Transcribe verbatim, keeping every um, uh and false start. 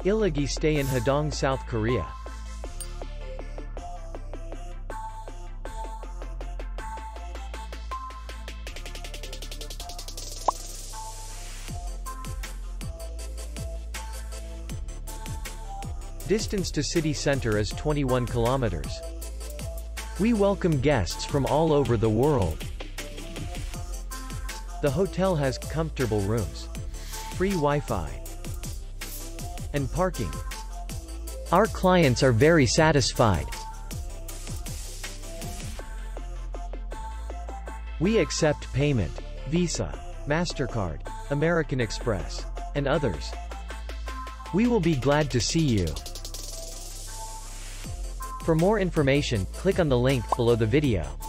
Illigy Stay in Hadong, South Korea. Distance to city center is twenty-one kilometers. We welcome guests from all over the world. The hotel has comfortable rooms, free Wi-Fi, and parking. Our clients are very satisfied. We accept payment, Visa, MasterCard, American Express, and others. We will be glad to see you. For more information, click on the link below the video.